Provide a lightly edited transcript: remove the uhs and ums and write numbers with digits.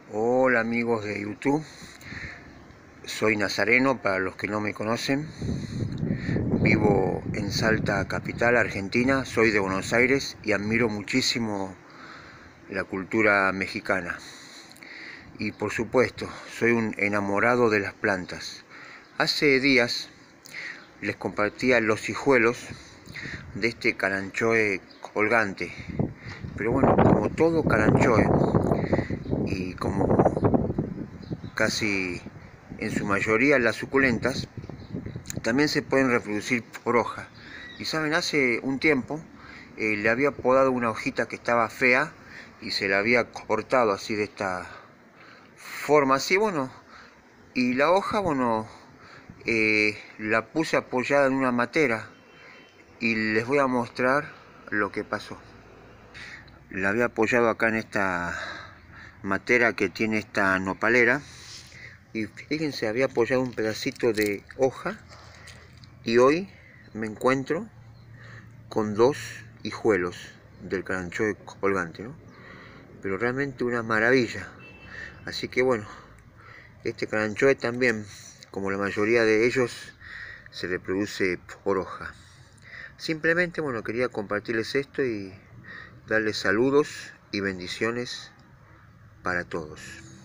Hola amigos de YouTube, soy Nazareno para los que no me conocen. Vivo en Salta Capital, Argentina, soy de Buenos Aires y admiro muchísimo la cultura mexicana. Y por supuesto, soy un enamorado de las plantas. Hace días les compartía los hijuelos de este caranchoe colgante. Pero bueno, como todo caranchoe y como casi en su mayoría las suculentas, también se pueden reproducir por hoja. Y saben, hace un tiempo le había podado una hojita que estaba fea y se la había cortado así de esta forma, así, bueno, y la hoja, bueno, la puse apoyada en una matera y les voy a mostrar lo que pasó. La había apoyado acá en esta matera que tiene esta nopalera y fíjense, había apoyado un pedacito de hoja y hoy me encuentro con dos hijuelos del caranchoe colgante, ¿no? Pero realmente una maravilla. Así que bueno, este caranchoe también, como la mayoría de ellos, se reproduce por hoja. Simplemente, bueno, quería compartirles esto y darles saludos y bendiciones para todos.